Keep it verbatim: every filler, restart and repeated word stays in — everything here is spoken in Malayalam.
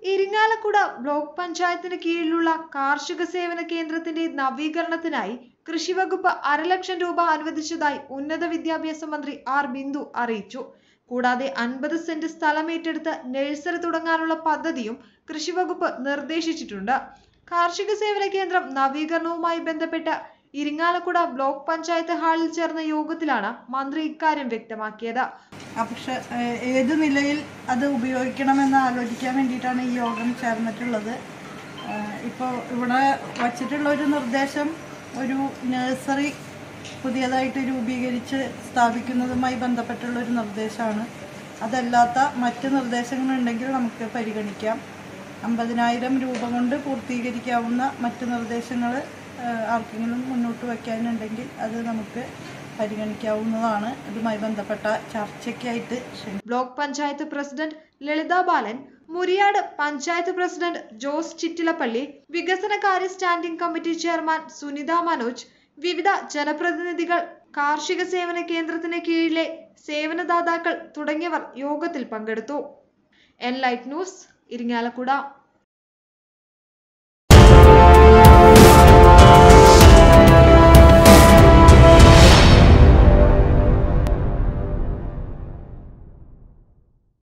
ഇരിങ്ങാലക്കുട ബ്ലോക്ക് പഞ്ചായത്തിന് കീഴിലുള്ള കാർഷിക സേവന കേന്ദ്രത്തിന്റെ നവീകരണത്തിനായി കൃഷിവകുപ്പ് അരലക്ഷം രൂപ അനുവദിച്ചതായി ഉന്നത വിദ്യാഭ്യാസ മന്ത്രി ആർ ബിന്ദു അറിയിച്ചു. കൂടാതെ അൻപത് സെന്റ് സ്ഥലം ഏറ്റെടുത്ത് നഴ്സറി തുടങ്ങാനുള്ള പദ്ധതിയും കൃഷിവകുപ്പ് നിർദ്ദേശിച്ചിട്ടുണ്ട്. കാർഷിക സേവന കേന്ദ്രം നവീകരണവുമായി ബന്ധപ്പെട്ട് ഇരിങ്ങാലക്കുട ബ്ലോക്ക് പഞ്ചായത്ത് ഹാളിൽ ചേർന്ന യോഗത്തിലാണ് മന്ത്രി ഇക്കാര്യം വ്യക്തമാക്കിയത്. പക്ഷെ ഏത് നിലയിൽ അത് ഉപയോഗിക്കണമെന്ന് ആലോചിക്കാൻ വേണ്ടിയിട്ടാണ് ഈ യോഗം ചേർന്നിട്ടുള്ളത്. ഇപ്പോൾ ഇവിടെ വച്ചിട്ടുള്ള ഒരു നിർദ്ദേശം ഒരു നഴ്സറി പുതിയതായിട്ട് രൂപീകരിച്ച് സ്ഥാപിക്കുന്നതുമായി ബന്ധപ്പെട്ടുള്ള ഒരു നിർദ്ദേശമാണ്. അതല്ലാത്ത മറ്റ് നിർദ്ദേശങ്ങളുണ്ടെങ്കിൽ നമുക്ക് പരിഗണിക്കാം. അമ്പതിനായിരം രൂപ കൊണ്ട് പൂർത്തീകരിക്കാവുന്ന മറ്റ് നിർദ്ദേശങ്ങൾ ആർക്കെങ്കിലും മുന്നോട്ട് വയ്ക്കാനുണ്ടെങ്കിൽ അത് നമുക്ക് പരിഗണിക്കാവുന്നതാണ്. ഇതുമായി ബന്ധപ്പെട്ട ചർച്ചയ്ക്കായിട്ട് block panchayat president Lalitha Balan, Muriyad panchayat president Jose Chittilappilly, വികസനകാര്യ standing committee chairman Sunitha Manoj, വിവിധ ജനപ്രതിനിധികൾ, കാർഷിക സേവന കേന്ദ്രത്തിന് കീഴിലെ സേവനദാതാക്കൾ തുടങ്ങിയവർ യോഗത്തിൽ പങ്കെടുത്തു. Enlight news, Irinjalakuda.